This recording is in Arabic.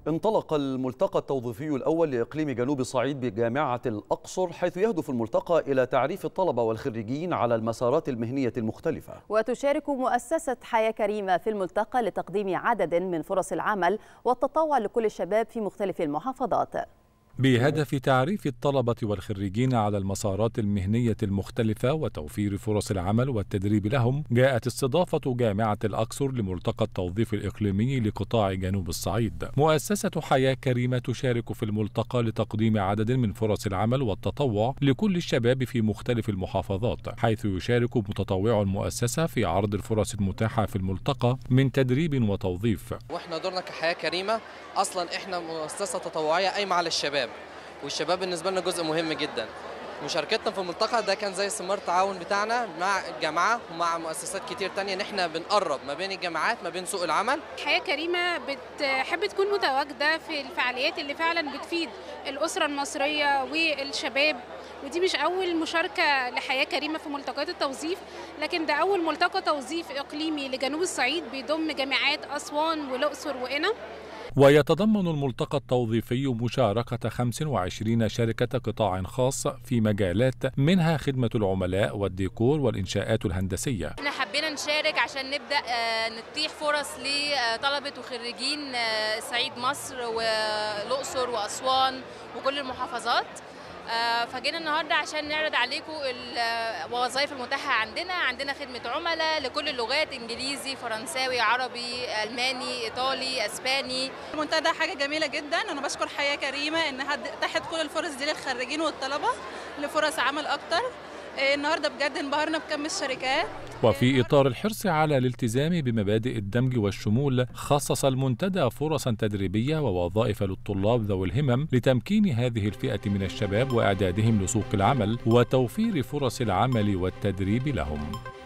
انطلق الملتقى التوظيفي الأول لإقليم جنوب الصعيد بجامعة الأقصر، حيث يهدف الملتقى إلى تعريف الطلبة والخريجين على المسارات المهنية المختلفة. وتشارك مؤسسة حياة كريمة في الملتقى لتقديم عدد من فرص العمل والتطوع لكل الشباب في مختلف المحافظات. بهدف تعريف الطلبة والخريجين على المسارات المهنية المختلفة وتوفير فرص العمل والتدريب لهم، جاءت استضافة جامعة الأقصر لملتقى التوظيف الإقليمي لقطاع جنوب الصعيد. مؤسسة حياة كريمة تشارك في الملتقى لتقديم عدد من فرص العمل والتطوع لكل الشباب في مختلف المحافظات، حيث يشارك متطوع المؤسسة في عرض الفرص المتاحة في الملتقى من تدريب وتوظيف. واحنا دورنا كحياة كريمة أصلا احنا مؤسسة تطوعية قايمة على الشباب، والشباب بالنسبة لنا جزء مهم جدا. مشاركتنا في الملتقى ده كان زي ثمار التعاون بتاعنا مع الجامعة ومع مؤسسات كتير تانية، ان احنا بنقرب ما بين الجامعات ما بين سوق العمل. حياة كريمة بتحب تكون متواجدة في الفعاليات اللي فعلا بتفيد الأسرة المصرية والشباب، ودي مش أول مشاركة لحياة كريمة في ملتقيات التوظيف، لكن ده أول ملتقى توظيف إقليمي لجنوب الصعيد بيضم جامعات أسوان والأقصر وقنا. ويتضمن الملتقى التوظيفي مشاركة 25 شركة قطاع خاص في مجالات منها خدمة العملاء والديكور والإنشاءات الهندسية. احنا حبينا نشارك عشان نبدأ نتيح فرص لطلبة وخريجين صعيد مصر والأقصر وأسوان وكل المحافظات. فجينا النهارده عشان نعرض عليكم الوظائف المتاحه عندنا خدمه عملاء لكل اللغات، انجليزي، فرنساوي، عربي، الماني، ايطالي، اسباني. المنتدى ده حاجه جميله جدا، انا بشكر حياه كريمه انها اتاحت كل الفرص دي للخريجين والطلبه لفرص عمل اكتر. النهارده بجد انبهرنا بكم الشركات. وفي إطار الحرص على الالتزام بمبادئ الدمج والشمول، خصص المنتدى فرصا تدريبية ووظائف للطلاب ذوي الهمم لتمكين هذه الفئة من الشباب وإعدادهم لسوق العمل وتوفير فرص العمل والتدريب لهم.